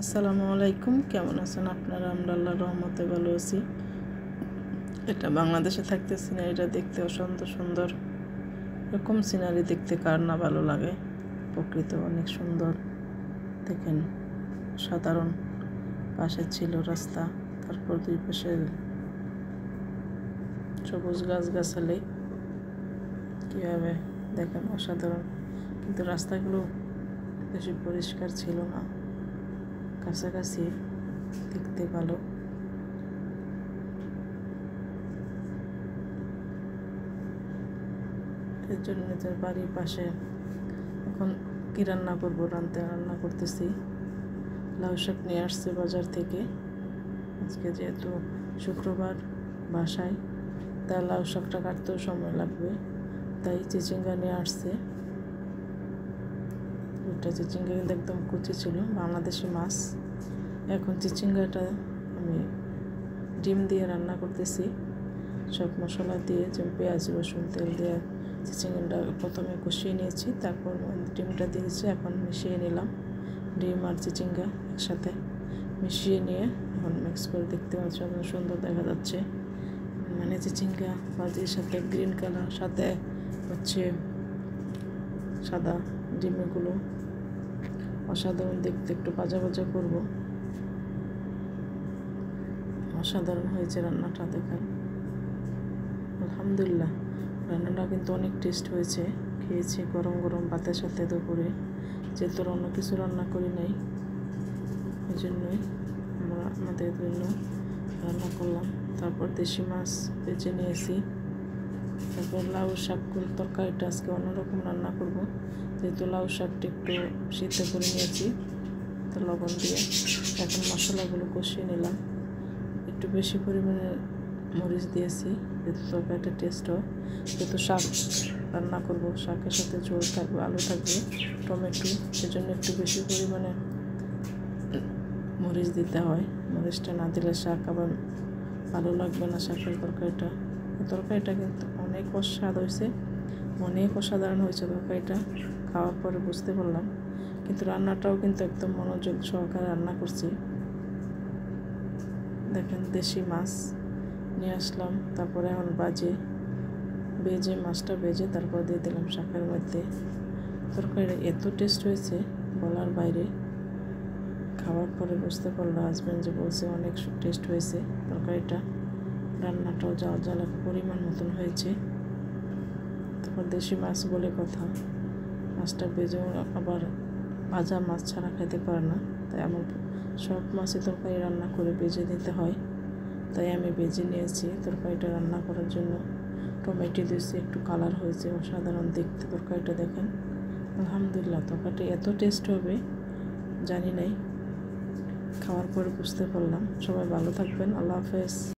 আসসালামু আলাইকুম, কেমন আছেন আপনারা? আমরা আল্লাহর রহমতে ভালো আছি। এটা বাংলাদেশে থাকতে সিনারিটা দেখতে সুন্দর সুন্দর। এরকম সিনারি দেখতে কার না ভালো লাগে? প্রকৃতি অনেক সুন্দর দেখেন। সাধারণ পাশে ছিল রাস্তা, তারপর দুই পাশে সবুজ গাছগাছালি কীভাবে দেখেন, অসাধারণ। কিন্তু রাস্তাগুলো বেশি পরিষ্কার ছিল না, কাছাকাছি দেখতে ভালো। এর জন্য নিজের বাড়ির পাশে এখন কী রান্না করবো, রান্না করতেছি। লাউ শাক নিয়ে আসছে বাজার থেকে। আজকে যেহেতু শুক্রবার বাসায়, তাই লাউ শাকটা কাটতেও সময় লাগবে, তাই চিচিঙ্গা নিয়ে আসছে। ওইটা চিচিঙ্গা কিন্তু একদম কুচি ছিল, বাংলাদেশি মাছ। এখন চিচিঙ্গাটা আমি ডিম দিয়ে রান্না করতেছি, সব মশলা দিয়ে, যেমন পেঁয়াজ রসুন তেল দিয়ে চিচিঙ্গাটা প্রথমে কষিয়ে নিয়েছি, তারপর ডিমটা দিয়েছি। এখন মিশিয়ে নিলাম ডিম আর চিচিঙ্গা একসাথে মিশিয়ে নিয়ে এখন মিক্স করে দেখতে পাচ্ছি অনেক সুন্দর দেখা যাচ্ছে। মানে চিচিঙ্গা ভাজির সাথে গ্রিন কালার, সাথে হচ্ছে সাদা ডিমগুলো অসাধারণ দেখতে। একটু ভাজা ভাজা করবো, অসাধারণ হয়েছে রান্নাটা। দেখেন আলহামদুলিল্লাহ, রান্নাটা কিন্তু অনেক টেস্ট হয়েছে। খেয়েছি গরম গরম ভাতের সাথে দুপুরে, যেহেতু অন্য কিছু রান্না করি নাই, এই জন্যই আমরা আমাদের জন্য রান্না করলাম। তারপর দেশি মাছ বেছে নিয়েছি। তারপর লাউ শাক তরকারিটা আজকে অন্যরকম রান্না করব, যেহেতু লাউ শাকটা একটু সিদ্ধ করে নিয়েছি তো লবণ দিয়ে। এখন মশলাগুলো কষিয়ে নিলাম, একটু বেশি পরিমাণে মরিচ দিয়েছি যেহেতু তরকারিটা টেস্ট হয়। যেহেতু শাক রান্না করব, শাকের সাথে ঝোল থাকবে, আলু থাকবে, টমেটো, সেজন্য একটু বেশি পরিমাণে মরিচ দিতে হয়। মরিচটা না দিলে শাক আবার ভালো লাগবে না। শাকের তরকারিটা কিন্তু অনেক স্বাদ হয়েছে, অনেক অসাধারণ হয়েছে তরকারিটা। খাওয়ার পরে বুঝতে পারলাম, কিন্তু রান্নাটাও কিন্তু একদম মনোযোগ সহকারে রান্না করছি। দেখেন দেশি মাছ নিয়ে আসলাম, তারপরে এখন বেজে মাছটা বেজে তারপর দিয়ে দিলাম শাকের মধ্যে। তরকারিটা এত টেস্ট হয়েছে বলার বাইরে। খাওয়ার পরে বুঝতে পারলো, হাজব্যান্ড যে বলছে অনেক টেস্ট হয়েছে তরকারিটা। রান্নাটাও জ্বালা পরিমাণ মতন হয়েছে। তারপর দেশি মাছ বলে কথা, মাছটা বেজেও আবার ভাজা মাছ ছাড়া খেতে পারে না, তাই আমার সব মাছের তরকারি রান্না করে বেজে দিতে হয়। তাই আমি বেজে নিয়েছি তরকারিটা রান্না করার জন্য। টমেটো দিয়েছি, একটু কালার হয়েছে, অসাধারণ দেখতে তরকারিটা। দেখেন আলহামদুলিল্লাহ, তরকারিটা এত টেস্ট হবে জানি নাই, খাওয়ার পরে বুঝতে পারলাম। সবাই ভালো থাকবেন, আল্লাহ হাফেজ।